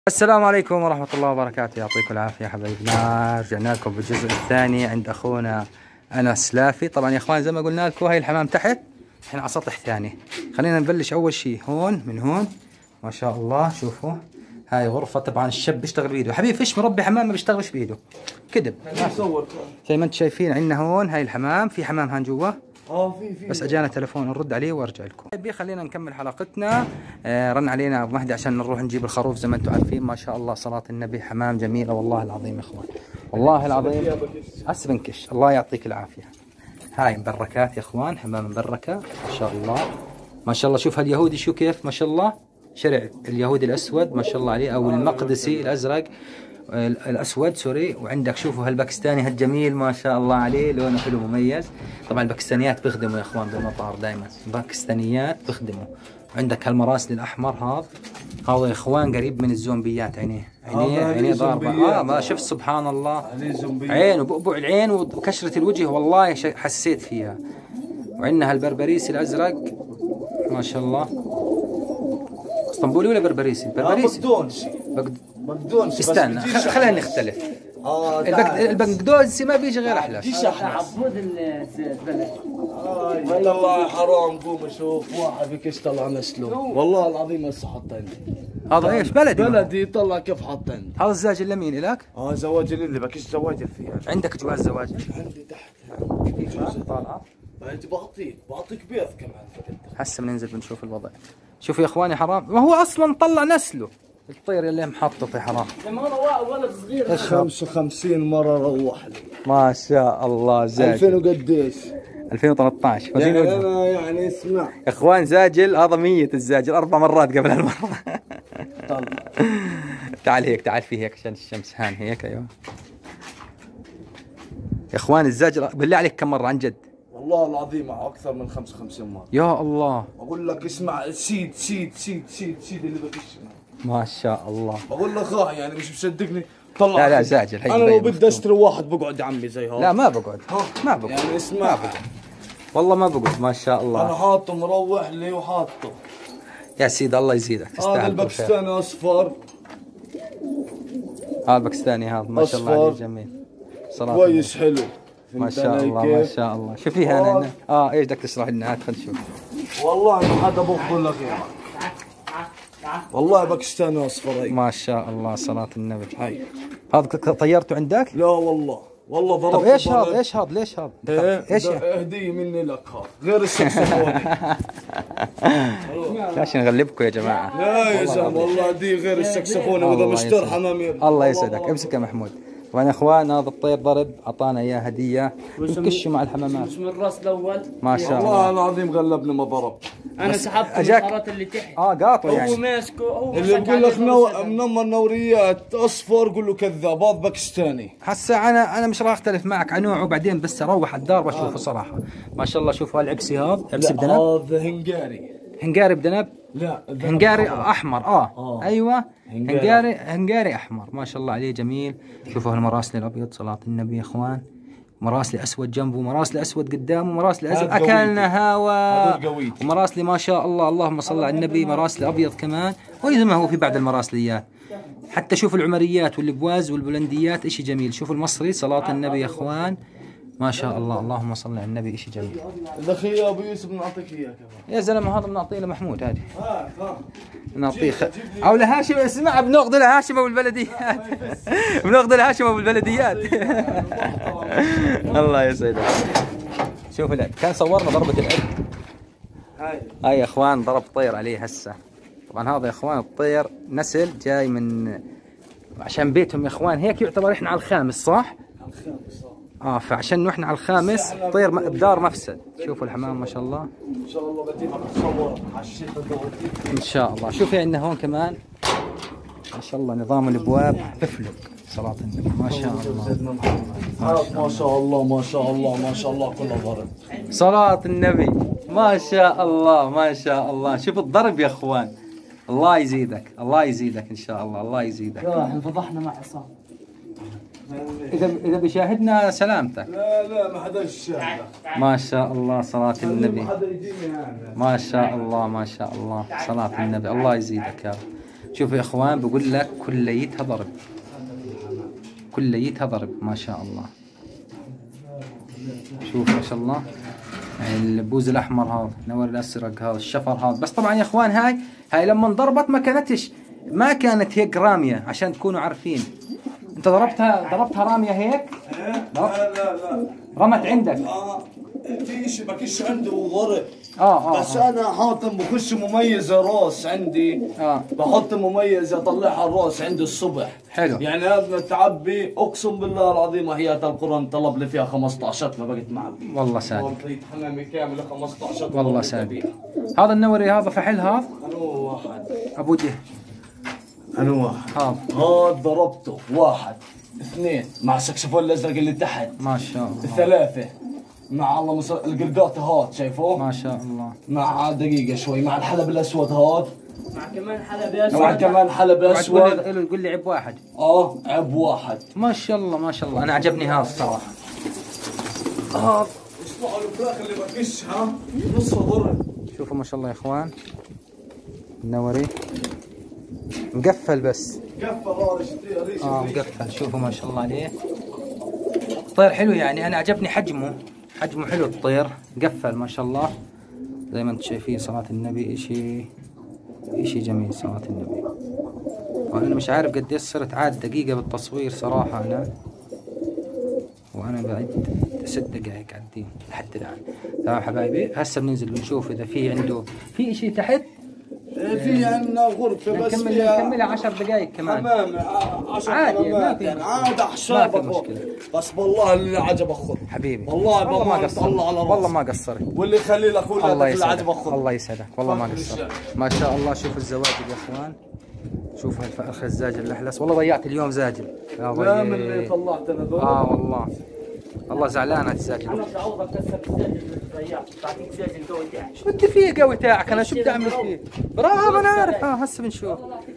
السلام عليكم ورحمة الله وبركاته، يعطيكم العافية حبايبنا. رجعنا لكم بالجزء الثاني عند أخونا أنس لافي. طبعا يا إخوان زي ما قلنا لكم هاي الحمام تحت، إحنا على سطح ثاني. خلينا نبلش أول شيء هون، من هون ما شاء الله. شوفوا هاي غرفة، طبعا الشاب بيشتغل بإيده. حبيبي فيش مربي حمام ما بيشتغلش بإيده، كذب. زي ما أنتم شايفين عندنا هون هاي الحمام، في حمام هان جوا. في بس اجانا تليفون نرد عليه وارجع لكم. طيب خلينا نكمل حلقتنا. رن علينا ابو مهدي عشان نروح نجيب الخروف زي ما انتم عارفين. ما شاء الله صلاة النبي، حمام جميلة والله العظيم يا اخوان، والله العظيم. اسبنكش الله يعطيك العافية. هاي مبركات يا اخوان، حمام مبركة ما شاء الله ما شاء الله. شوف هاليهودي شو كيف ما شاء الله، شرع اليهودي الاسود ما شاء الله عليه، او المقدسي الازرق الاسود سوري. وعندك شوفوا هالباكستاني هالجميل ما شاء الله عليه، لونه حلو مميز. طبعا الباكستانيات بيخدموا يا اخوان بالمطار دائما، باكستانيات بيخدموا. عندك هالمراسل الاحمر هذا يا اخوان قريب من الزومبيات. عينيه ضاربه. ما شفت سبحان الله، عين وبؤبع العين وكشره الوجه والله حسيت فيها. وعندنا هالبربريسي الازرق ما شاء الله. اسطنبولي ولا بربريسي؟ بربريسي مقدونسي. استنى خلينا نختلف. البقدونسي ما بيجي غير احلى. فيش عبود البلد. والله حرام، قوم اشوف واحد بكش طلع نسله والله العظيم هسه حط عندي. هذا ايش بلدي طلع كيف حط عندي. هذا الزواج اللي مين لك؟ زواج اللي بكش زواج فيها. عندك جواز زواج؟ عندي تحت كيف طالعه؟ انت بعطيك بيض كمان. هسه بننزل بنشوف الوضع. شوفوا يا اخواني حرام، ما هو اصلا طلع نسله الطير اللي محطه في حرام. لما انا ولد صغير 55 مره روح لي ما شاء الله. زاجل 2000 وقديش؟ 2013 يعني انا يعني اسمع يا اخوان، زاجل هذا ميت، الزاجل 4 مرات قبل هالمره. طلع تعال هيك، تعال في هيك عشان الشمس هان هيك. ايوه يا اخوان الزاجل بالله عليك كم مره عن جد؟ والله العظيم اكثر من 55 مره. يا الله اقول لك اسمع، سيد اللي بكش ما شاء الله. بقول لك يعني مش مصدقني. طلع لا زاجل. انا لو بدي اشتري واحد بقعد عمي زي هذا. لا ما بقعد، ما بقعد يعني اسمع والله ما بقعد ما شاء الله. انا حاطه مروح لي وحاطه يا سيدي الله يزيدك، تستاهل. هذا الباكستاني اصفر. هذا الباكستاني هذا ما شاء الله عليه جميل صراحه كويس حلو ما شاء الله ما شاء الله. شوف فيها انا ايش بدك تشرح لنا؟ هات خلينا نشوف. والله ما حدا بقبل لك يعني. والله باكستاني اصفر. ما شاء الله صلاة النبي. هذا طيرته عندك؟ لا والله ضربت. طب ايش هذا ليش هذا؟ ايش هديه مني لك هذا غير السكسفوني. ليش نغلبكم يا جماعه؟ لا يا زلمه والله هديه غير السكسفوني. واذا مشتر حمام الله يسعدك. امسك يا محمود. طبعا يا اخوان هذا الطير ضرب، اعطانا اياه هديه نكشه مع الحمامات. اسم الراس الاول ما شاء الله. والله العظيم غلبني ما ضرب. انا سحبت النظارات اللي تحت. قاطع يعني. هو ماسكه اللي بقول لك منمر نوريات اصفر قول له كذاب، هذا باكستاني. هسه انا مش راح اختلف معك عن نوعه، بعدين بس اروح الدار بشوفه صراحه. ما شاء الله. شوفوا هالعبسي، هذا عبسي بدنب. هذا هنجاري بدنب. لا هنجاري احمر. ايوه هنجاري احمر ما شاء الله عليه جميل. شوفوا هالمراسل الابيض صلاة النبي يا اخوان، مراسل اسود جنبه، مراسل اسود قدامه، مراسل ازرق اكلنا هوا، ومراسل ما شاء الله اللهم صل على النبي مراسل ابيض كمان. وزي ما هو في بعض المراسليات حتى. شوفوا العمريات والبواز والبولنديات اشي جميل. شوفوا المصري صلاة النبي يا اخوان ما شاء الله اللهم صل على النبي، اشي جميل. اذا يا ابو يوسف بنعطيك اياه كمان يا زلمه. هذا بنعطيه لمحمود هذه. نعطيه او لهاشم. اسمع بناخذ لهاشم ابو البلديات. بناخذ لهاشم ابو البلديات. الله يسعدك. شوف العب كان صورنا ضربه العب. هاي يا اخوان ضرب طير عليه هسه. طبعا هذا يا اخوان الطير نسل جاي من عشان بيتهم يا اخوان. هيك يعتبر احنا على الخامس صح؟ على الخامس فعشان نحن على الخامس طير بدار مفسد. شوفوا الحمام ما شاء الله. ان شاء الله بدي اتصور على الشتاء ان شاء الله. شوفي عندنا هون كمان ما شاء الله نظام الابواب بفلق صلاة النبي ما شاء الله. ما شاء الله ما شاء الله ما شاء الله كله ضرب صلاة النبي ما شاء الله ما شاء الله. شوف الضرب يا اخوان. الله يزيدك الله يزيدك ان شاء الله الله يزيدك. احنا فضحنا مع عصام. اذا بيشاهدنا سلامتك. لا ما حدا يشاهد. ما شاء الله صلاة النبي ما حدا يجيني يعني. ما شاء الله ما شاء الله صلاة النبي الله يزيدك يا رب. شوفوا يا اخوان بقول لك كليتها ضرب، كليتها ضرب ما شاء الله. شوف ما شاء الله البوز الاحمر هذا، نور الازرق هذا، الشفر هذا. بس طبعا يا اخوان هاي لما انضربت ما كانت هيك راميه، عشان تكونوا عارفين. انت ضربتها راميه هيك؟ لا رمت عندك؟ في شيء بكش عنده وضرب. بس آه. انا حاطط بخش مميزه راس عندي. بحط مميزه اطلعها الراس عندي الصبح. حلو. يعني هذا تعبي اقسم بالله العظيم وحياة القران طلب لي فيها 15 ما بقيت معبي. والله سادة. والله حمامي كامله 15. والله سادة. هذا النوري هذا فحل هذا؟ انا واحد. ابو ده. انا واحد. هذا ضربته 1 2 مع السكسفون الازرق اللي تحت. ما شاء الله. 3 مع الله القرقاط هاد شايفوه؟ ما شاء الله. مع دقيقة شوي مع الحلب الاسود هاد. مع كمان حلب اسود. مع كمان حلب اسود. قول لي عب واحد. عب واحد. ما شاء الله ما شاء الله، انا عجبني هذا الصراحة. اسمعوا الفراخ اللي بكشها نصها ضرب. شوفوا ما شاء الله يا اخوان النوري مقفل بس. مقفل مقفل. شوفوا ما شاء الله عليه. الطير حلو يعني، انا عجبني حجمه حلو الطير، قفل ما شاء الله زي ما انتم شايفين. صلاة النبي اشي جميل صلاة النبي. وانا مش عارف قديش صرت عاد دقيقة بالتصوير صراحة وانا بعد 6 دقائق قاعدين لحد الان. تمام حبايبي، هسه بننزل بنشوف اذا في عنده في اشي تحت. في عندنا غرفة بس نكملها 10 دقائق كمان. حمام 10 عادي حمامات ما يعني عادي حسابك. ما في مشكلة. بس والله اللي عجبك خذ حبيبي. والله ما قصرت. الله على راسك. والله ما قصرت. واللي يخلي لك الله ولادك اللي يسعدك. عجبك خذ. الله يسعدك والله ما قصرت. ما شاء الله. شوفوا الزواجل يا اخوان، شوفوا الفرخ الزاجل الاحلس. والله ضيعت اليوم زاجل. لا من اللي طلعت انا ذول. والله والله زعلان على الزاجل. انا بدي اعوضك كسر الزاجل اللي ضيعته، بعطيك زاجل قوي تاعك. شو بدي فيه قوي تاعك؟ انا شو بدي اعمل فيه؟ برافو انا عارف. هسه بنشوف.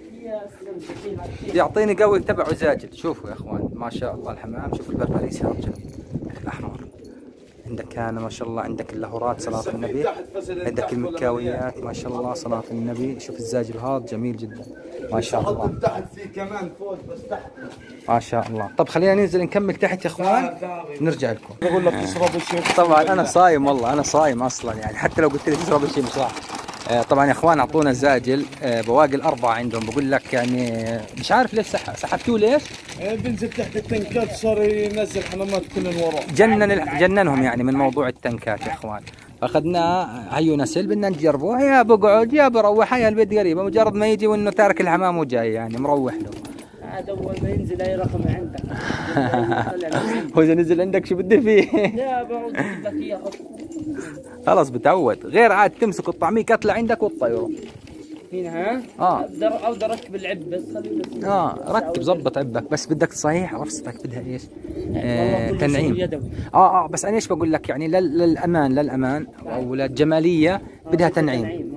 يعطيني قوي تبعه زاجل. شوفوا يا اخوان ما شاء الله الحمام. شوفوا البربريس هذا جميل الاحمر. عندك هنا ما شاء الله، عندك اللهورات صلاة النبي، عندك المكاويات ما شاء الله صلاة النبي. شوف الزاجل هذا جميل جدا ما شاء الله. تحت في كمان فوق بس تحت ما شاء الله. طب خلينا ننزل نكمل تحت يا اخوان نرجع لكم. بقول لك تشرب شيء. طبعا انا صايم، والله انا صايم اصلا يعني، حتى لو قلت لي تشرب شيء مش راح. طبعا يا اخوان اعطونا زاجل بواقي ال4 عندهم. بقول لك يعني مش عارف ليش سحبتوه ليش؟ بنزل تحت التنكات صار ينزل حمامات كلن وراه. جننهم يعني من موضوع التنكات يا اخوان. اخذناه هيو نسل بدنا نجربه، يا بقعد يا بروح. هي البيت قريبه، مجرد ما يجي وانه تارك الحمام وجاي يعني مروح له. عاد اول ما ينزل اي رقم عندك. هو اذا نزل عندك شو بدي فيه؟ لا بقعد اجيب لك اياه. خلاص بتعود. غير عاد تمسك الطعميه كتله عندك وتطيره. هنا اقدر اركب العب بس خليه ركب ظبط عبك، بس بدك صحيح رفستك بدها ايش؟ تنعيم. بس انا ايش بقول لك يعني للامان او للجماليه بدها تنعيم.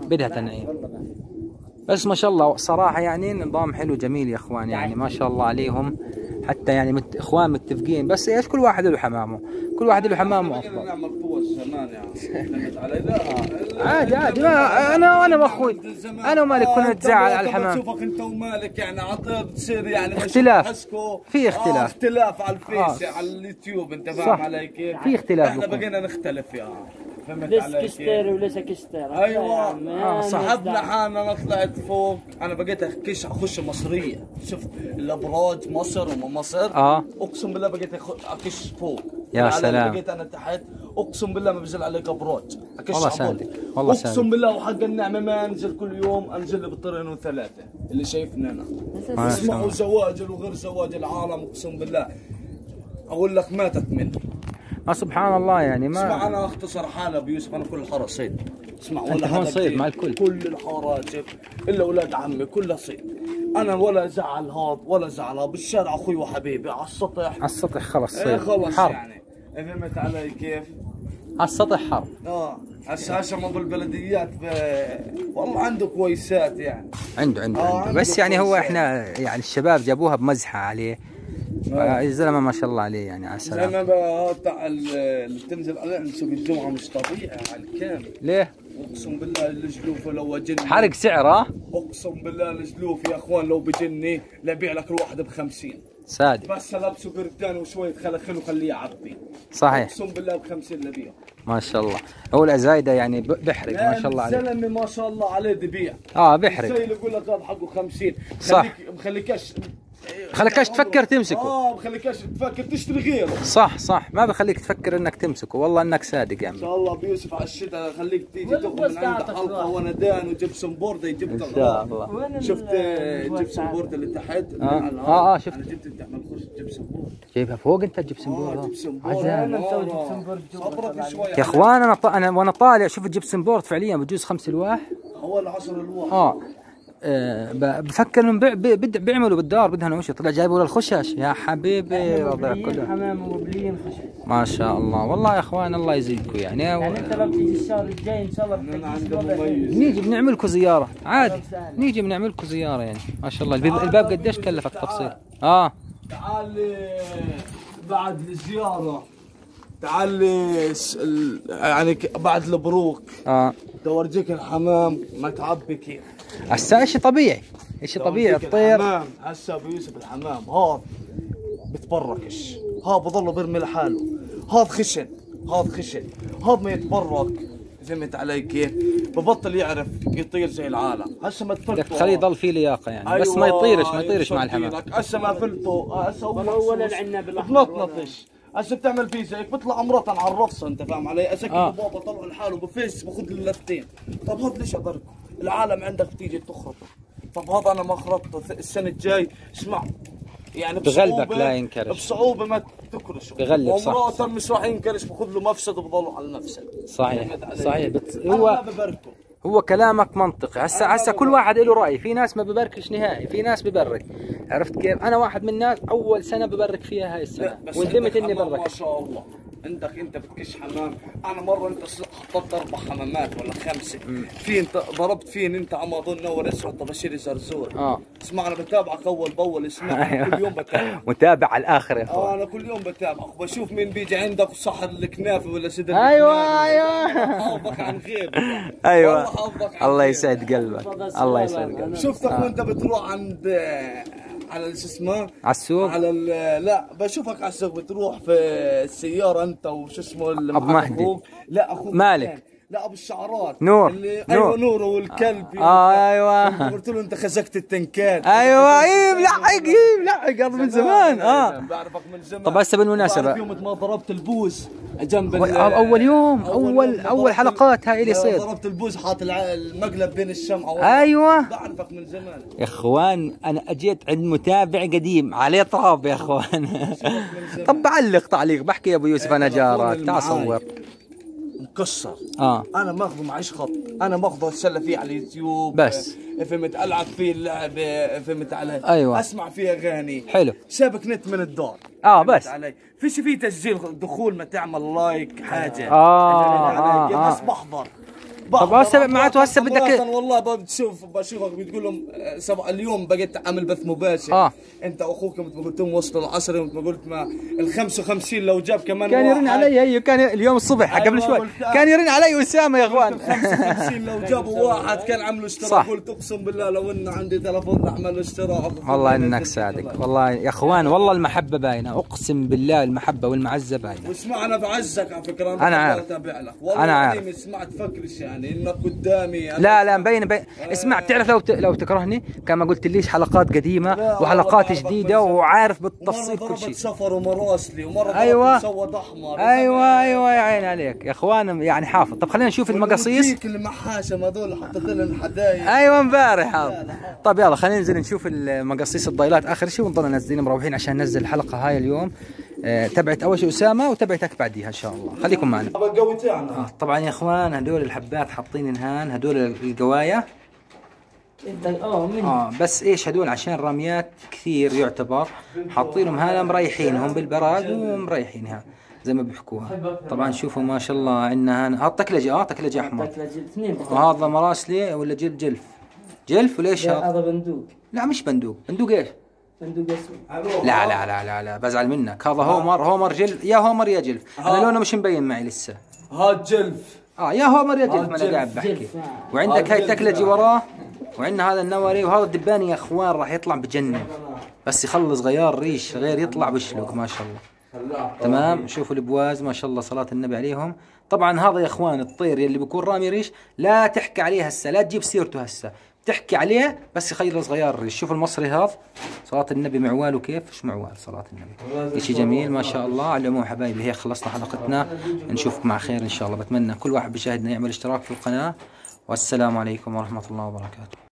بس ما شاء الله صراحه يعني نظام حلو جميل يا اخوان يعني ما شاء الله عليهم. حتى يعني اخوان متفقين، بس ايش كل واحد له حمامه، كل واحد له حمامه افضل. نعمل قوة زمان يعني علي. لا عادي انا واخوي انا ومالك كنا نتزاعل على الحمام. شوفك انت ومالك يعني بتصير يعني اختلاف. في اختلاف على الفيس على اليوتيوب. انت فاهم علي كيف؟ في اختلاف. احنا بقينا نختلف فهمت ليش علي كشتير وليش كشتير؟ ايوه صاحبنا حالنا. انا طلعت فوق، انا بقيت اخش مصريه. شفت الابراج مصر وما مصر. اقسم بالله بقيت اكش فوق. يا سلام. بقيت انا تحت اقسم بالله ما بنزل عليك ابراج. والله صادق والله صادق. اقسم بالله وحق النعمه ما انزل كل يوم، انزل لي بالطريقين وثلاثه اللي شايفنا انا. اسمعوا زواجل وغير زواج العالم اقسم بالله اقول لك ماتت منه. سبحان الله يعني ما اسمع انا اختصر حالة بيوسف. انا كل الحاره صيد. اسمع انت هون صيد مع الكل. كل الحارات الا اولاد عمي كلها صيد. انا ولا زعل هذا ولا زعل هذا. بالشارع اخوي وحبيبي على السطح خلص صيد. خلص حرب. يعني فهمت علي كيف؟ على السطح حرب. هسه ما بالبلديات والله عنده كويسات يعني. عنده بس يعني هو احنا يعني الشباب جابوها بمزحه عليه. الزلمه ما شاء الله عليه يعني على السلامه. الزلمه اللي تنزل عليه سوق الجمعه مش طبيعي على الكامل. ليه؟ اقسم بالله الجلوف لو اجني حرق سعر ها؟ اقسم بالله الجلوف يا اخوان لو بجني لبيع لك الواحد ب50 صادق. بس لابسه قردان وشويه خلخل وخليه يعبي. صحيح. اقسم بالله ب50 لبيع. ما شاء الله. هو الازايده يعني بحرق ما شاء الله عليه. الزلمه ما شاء الله عليه ببيع. بحرق. السيل يقول لك هذا حقه 50. صح. مخليكش تفكر تمسكه. مخليكش تفكر تشتري غيره. صح ما بخليك تفكر انك تمسكه، والله انك صادق يا عمي. ان شاء الله بيوسف على الشتاء خليك تيجي تاخذ من عنده حلقه وندان وجبسن بورد جبت ان شاء الله. شفت جبسن بورد اللي تحت؟ شفت. انا جبت تعمل خش جبسن بورد. جايبها فوق انت الجبسن بورد؟ جبسن بورد. صبرك شوي يا اخوان انا وانا طالع شوف الجبسن بورد فعليا بجوز 5 الواح. اول 10 الواح. بفكر انهم بيعملوا بالدار بدهن وش طلع جايبوا للخشاش يا حبيبي. وضع كله حمام ومبليين خشاش ما شاء الله. والله يا اخوان الله يزيدكم يعني انت لو تيجي الشهر الجاي ان شاء الله نيجي بنعمل لكم زياره عادي. نيجي بنعمل لكم زياره يعني ما شاء الله. الباب قديش كلفك تفصيل؟ تعال بعد الزياره تعال يعني بعد البروك اورجيك الحمام ما تعبي كيف. هسه شيء طبيعي طبيعي الطير. هسه ابو يوسف الحمام هذا بتبركش، هذا بضله برمي لحاله، هذا خشن هذا ما يتبرك. فهمت علي كيف؟ ببطل يعرف يطير زي العالم. هسه ما تفلته خليه يضل فيه لياقه يعني. أيوة بس ما يطيرش مع الحمام. هسه ما فلته هسه ولا العنب الاحمر بتنطنطش. هسه بتعمل فيه زيك بيطلع مرة على الرفصه. انت فاهم علي؟ اسكت بابا طلعوا لحاله بفيس باخذ له لفتين. طب هذا ليش اضربه؟ العالم عندك تيجي تخرطه. طب هذا انا ما خرطته السنه الجاي اسمع يعني بغلبك لا ينكرش بصعوبه ما تكرشه بغلب. ومراته مش راح ينكرش باخذ له مفسد وبضلوا على المفسد. صحيح. هو هو كلامك منطقي. هسه كل واحد له راي. في ناس ما ببركش نهائي، في ناس ببرك. عرفت كيف؟ انا واحد من الناس اول سنه ببرك فيها هاي السنه وندمت اني برك. ما شاء الله عندك انت بتكش حمام. انا مره انت حطيت 4 حمامات ولا 5 في انت ضربت فين انت على ما اظن نور اسود طبشيري زرزور. اسمع انا بتابعك اول باول. اسمع كل يوم بتابعك. متابع على الاخر يا اخوان. انا كل يوم بتابعك وبشوف مين بيجي عندك وصحر الكنافه ولا صدر. ايوه حافظك عن غيب. ايوه الله يسعد قلبك. الله يسعد قلبك. شفتك وانت بتروح عند على شو اسمه على السوق. على لا بشوفك على السوق بتروح في السياره انت وشو اسمه ابو مهدي. لا اخوك مالك. لا ابو الشعرات نور. ايوه نور والكلب. ايوه قلت له انت خزقت التنكات. ايوه ملحق قبل من زمان. بعرفك من زمان. طب هسه بالمناسبه يوم ما ضربت البوز جنب اول يوم اول حلقات هاي اللي صير ضربت البوز حاط المقلب بين الشمعه. ايوه بعرفك من زمان يا اخوان. انا اجيت عند متابع قديم عليه طاب يا اخوان. طب بعلق تعليق بحكي يا ابو يوسف انا جارك تعال صور مكسر. انا ماخذه معيش خط. انا ماخذه اتسلى فيه على اليوتيوب بس. فهمت العب فيه اللعبه. فهمت علي؟ ايوه اسمع فيه اغاني. حلو. شابك نت من الدار. بس علي. فيه تسجيل دخول ما تعمل لايك حاجه. بس بحضر. طب هسه معناته هسه بدك والله بشوفك بتقول لهم اليوم بقيت عامل بث مباشر. انت واخوك مثل ما قلتم وصلوا العصر مثل ما قلت ما ال 55 لو جاب كمان كان يرن علي. كان اليوم الصبح قبل شوي كان يرن علي اسامه يا اخوان. ال 55 لو جابوا واحد كان عملوا اشتراك. قلت اقسم بالله لو انه عندي تلفون اعمل اشتراك. والله انك صادق والله يا اخوان. والله المحبه باينه اقسم بالله. المحبه والمعزه باينه. واسمع انا بعزك على فكره. انا عارف. اتابع لك والله. انا عارف. اسمع تفكرش يعني انك قدامي. لا مبين. اسمع بتعرف لو تكرهني كان ما قلت ليش حلقات قديمه وحلقات جديده وعارف بالتفصيل كل شيء. سفر ومراسلي ومره مسود احمر. ايوه يا عين عليك يا اخوان يعني حافظ. طب خلينا نشوف المقاصيص. المحاشم هذول حطيت لهم حدايق. ايوه امبارح حافظ. طب يلا خلينا ننزل نشوف المقاصيص الضيلات اخر شيء ونضل ننزلين مروحين عشان ننزل الحلقه هاي اليوم. تبعت اول شيء اسامه وتبعتك بعديها ان شاء الله. خليكم معنا. طبعا يا اخوان هدول الحبات حاطين انهان. هدول القوايا بس ايش هدول عشان رميات كثير يعتبر حاطينهم هذا مريحينهم بالبراد ومريحينها زي ما بيحكوها. طبعا شوفوا ما شاء الله عندنا هنا تكلجه تكلجه احمر. وهذا مراسلي ولا جلف وليش هذا بندوق. لا مش بندوق ايش؟ بندوق اسود. لا بزعل منك. هذا هومر جلف يا هومر يا جلف. انا لونه مش مبين معي لسه. هاد جلف يا هومر يا جلف، ما انا قاعد بحكي. وعندك هاي التكلجي وراه، وعندنا هذا النوري، وهذا الدباني يا اخوان راح يطلع بجنن، بس يخلص غيار ريش غير يطلع بشلق ما شاء الله. تمام. شوفوا البواز ما شاء الله صلاة النبي عليهم. طبعا هذا يا اخوان الطير يلي بيكون رامي ريش لا تحكي عليه هسه، لا تجيب سيرته هسه، تحكي عليه بس يخلص غيار الريش. شوفوا المصري هذا صلاة النبي معواله كيف، ايش معوال صلاة النبي، شيء جميل ما شاء الله. على العموم حبايبي هيك خلصنا حلقتنا، نشوفكم على خير ان شاء الله. بتمنى كل واحد بيشاهدنا يعمل اشتراك في القناة، والسلام عليكم ورحمة الله وبركاته.